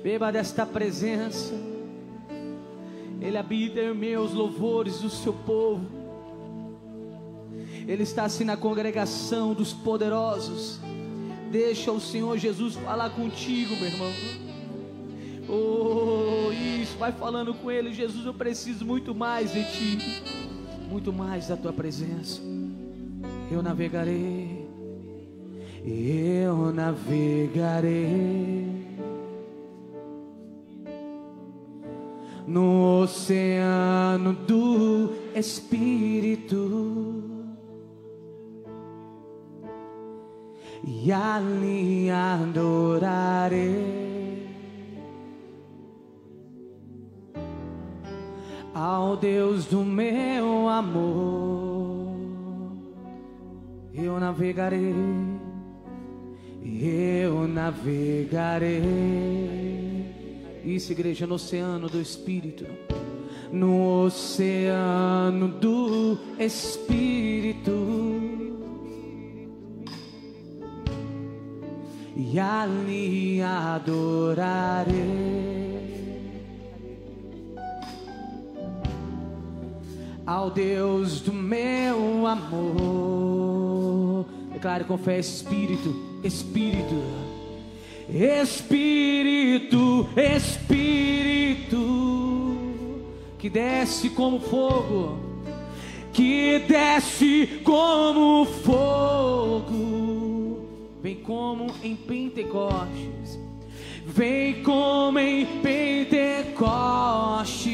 Beba desta presença. Ele habita em meus louvores do seu povo. Ele está assim na congregação dos poderosos. Deixa o Senhor Jesus falar contigo, meu irmão. Oh, isso, vai falando com Ele. Jesus, eu preciso muito mais de Ti, muito mais da Tua presença. Eu navegarei no oceano do Espírito, e ali adorarei ao Deus do meu amor. Eu navegarei, isso, igreja, no oceano do Espírito, no oceano do Espírito, e ali adorarei ao Deus do meu amor. Declare com fé: Espírito, Espírito, Espírito, Espírito, que desce como fogo, que desce como fogo. Vem como em Pentecostes, vem como em Pentecostes,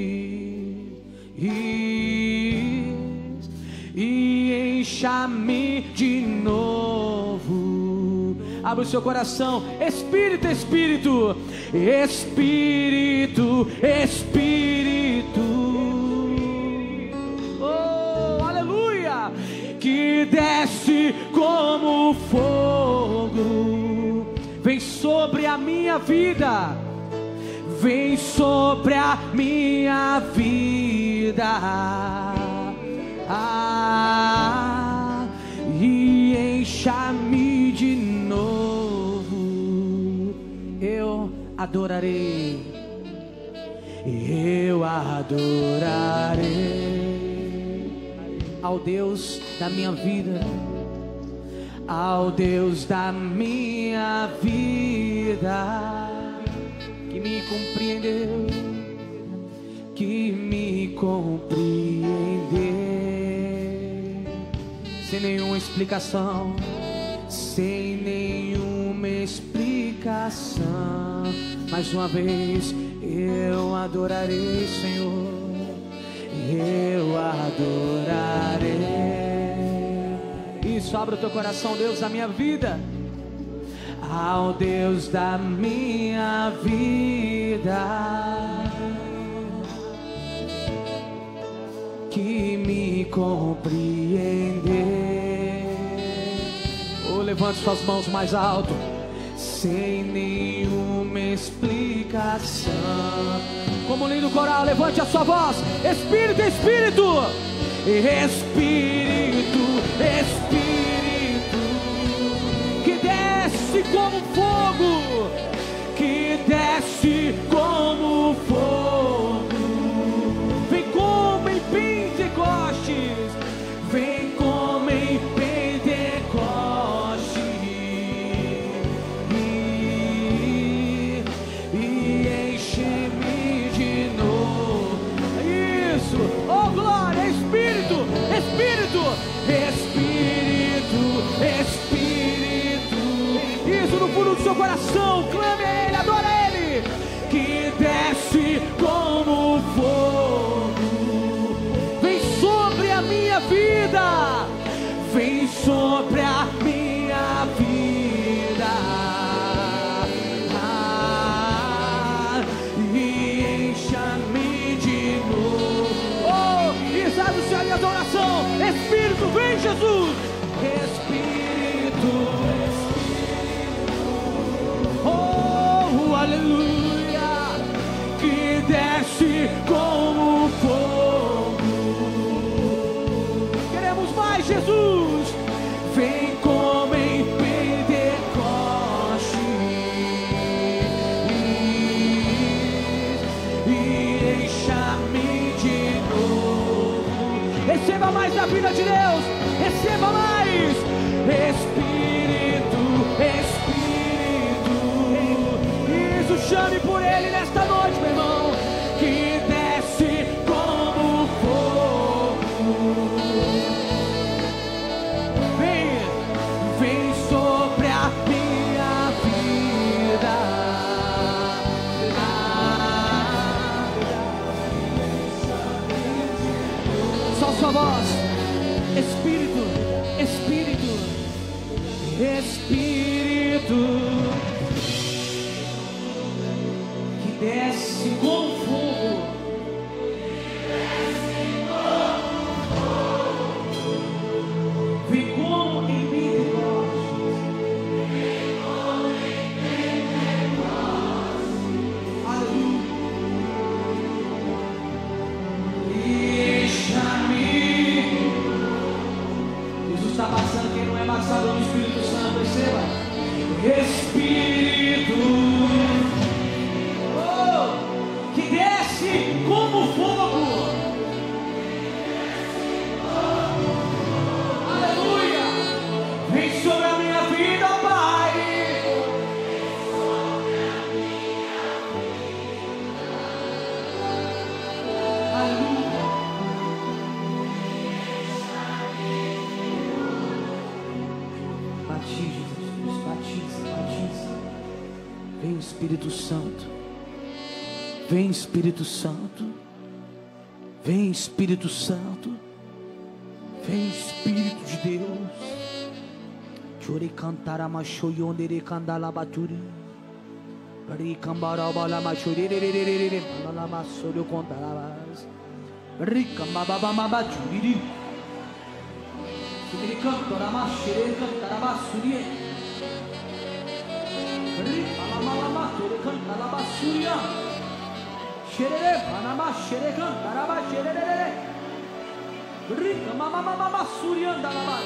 e encha-me de novo. Abre o seu coração. Espírito, Espírito, Espírito, Espírito, oh, aleluia, que desce como fogo. Vem sobre a minha vida, vem sobre a minha vida, e encha-me de novo. Eu adorarei ao Deus da minha vida, ao Deus da minha vida, que me compreendeu, que me compreendeu, sem nenhuma explicação, sem nenhuma explicação. Mais uma vez, eu adorarei, Senhor, eu adorarei. Isso, abra o teu coração, Deus da minha vida, ao Deus da minha vida, que me compreendeu. Oh, levante suas mãos mais alto. Sem nenhuma explicação. Como lindo coral, levante a sua voz. Espírito, Espírito, Espírito, Espírito, que desce como fogo, que desce como fogo. Vem como em Pentecostes, vem como em Pentecostes, e enche-me de novo. Isso, oh glória, Espírito, Espírito, Espírito, Espírito. Isso no fundo do seu coração, clame a Ele, adora a Ele, que desce como fogo. Vem sobre a minha vida, vem sobre a minha vida, e encha-me de novo. Oh, exato o Senhor e adoração. Espírito, vem Jesus. Espírito, oh, aleluia, que desce como fogo. Queremos mais, Jesus. Vem como em Pentecostes, a vida de Deus. Receba mais. Espírito, Espírito. Isso, chame por Ele nesta noite, meu irmão. Que desce como fogo. Vem sobre a minha vida. Só sua voz. Espírito, Espírito, Espírito, que desce com fogo. Vem como em Pentecostes. Aleluia. Deixa-me. Jesus está passando, quem não é embaçado no Espírito Santo, receba. Espírito, oh, que desce como fogo. Aleluia. Vem sobre a minha vida, Pai. Aleluia. Batiza, Jesus, batiza, batiza. Vem Espírito Santo. Vem Espírito Santo. Vem Espírito Santo. Vem Espírito de Deus. Chore cantar a machoyondere candala baturi. Ri cambara bala machuri re la masorio contarabas. Ri cambaba baba baturi. Sibiri cantora machere cantarabasuri. Ri mama matore cantarabasuria. Shere panama shere cantarabashere. Ri mama suria andalabas.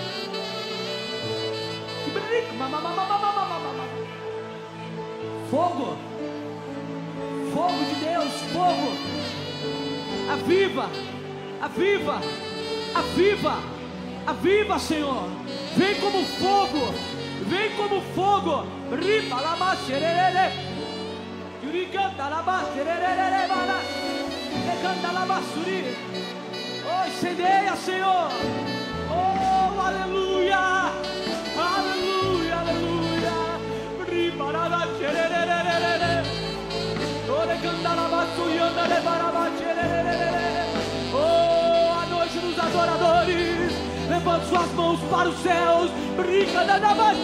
Fogo, fogo de Deus, fogo, aviva, aviva, aviva, aviva, Senhor, vem como fogo, vem como fogo, riba lama xerere, yuricanta lama xerere, mana, canta lama suri, oh, incendeia, Senhor, oh, aleluia, aleluia, aleluia, riba lama xerere, ore canta lama surianda le barama xerere, oh, a noite dos adoradores, levanta suas mãos para os céus, brinca da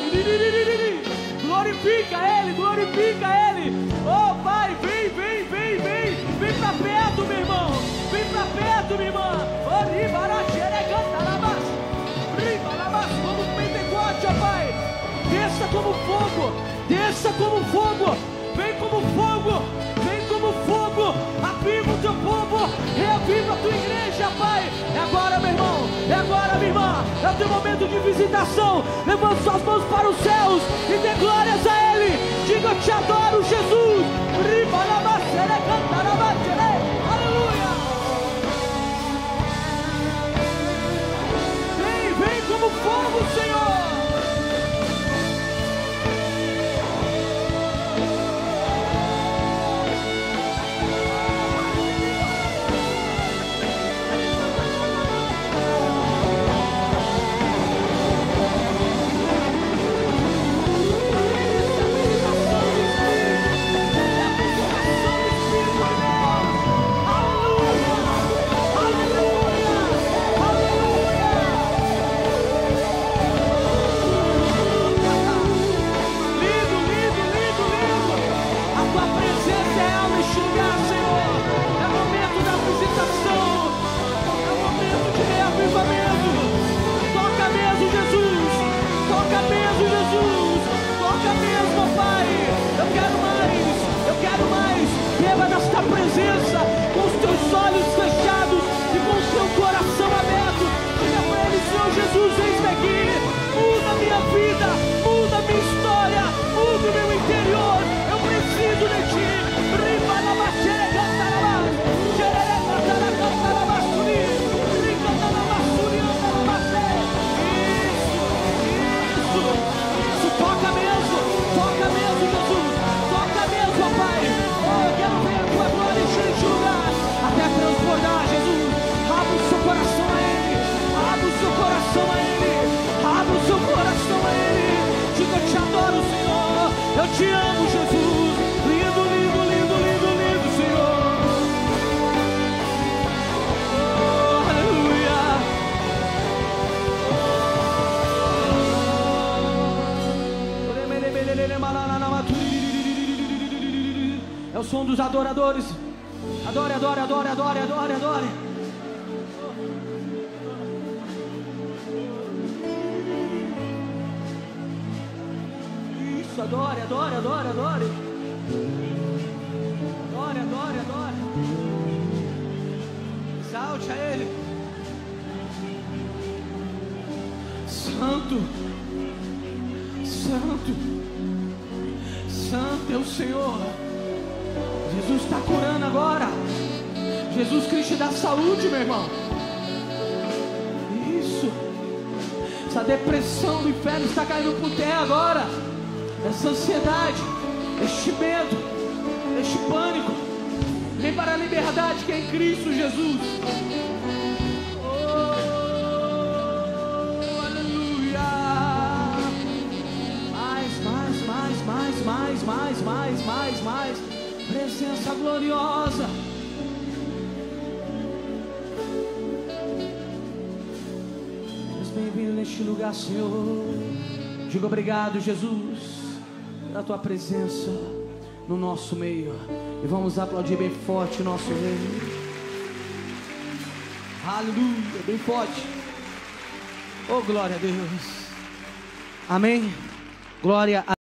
glorifica Ele, glorifica Ele. Oh Pai, vem, vem, vem, vem, vem pra perto, meu irmão, vem pra perto, minha irmã. Oh, ribarachere, canta labas, ribalabas, como Pentecoste, ó Pai, desça como fogo, desça como fogo, vem como fogo, vem como fogo, aviva o teu povo, reaviva a tua igreja, Pai. É agora, meu irmão, é agora, minha irmã, é o teu momento de visitação. Levanta suas mãos para os céus e dê glórias a Ele. Diga: eu te adoro, Jesus. Aleluia. Vem, vem como fogo, Senhor. Presença, com os teus olhos fechados e com o teu coração aberto, diga para Ele: Senhor Jesus, eis-me aqui, muda a minha vida, muda a minha história, muda o meu interior, eu preciso de Ti. Riba adoramos, Jesus. Lindo, lindo, lindo, lindo, lindo, Senhor. Oh, aleluia. É o som dos adoradores. Adore, adore, adore, adore, adore, adore. Isso, adore, adore, adore, adore. Adore, adore, adore. Exalte a Ele. Santo, Santo, Santo é o Senhor. Jesus está curando agora. Jesus Cristo dá saúde, meu irmão. Isso. Essa depressão do inferno está caindo por terra agora. Essa ansiedade, este medo, este pânico, vem para a liberdade que é em Cristo Jesus. Oh, aleluia. Mais. Presença gloriosa. Deus, bem-vindo neste lugar, Senhor. Diga obrigado, Jesus, pela tua presença no nosso meio. E vamos aplaudir bem forte o nosso Rei. Aleluia, bem forte. Oh, glória a Deus. Amém. Glória a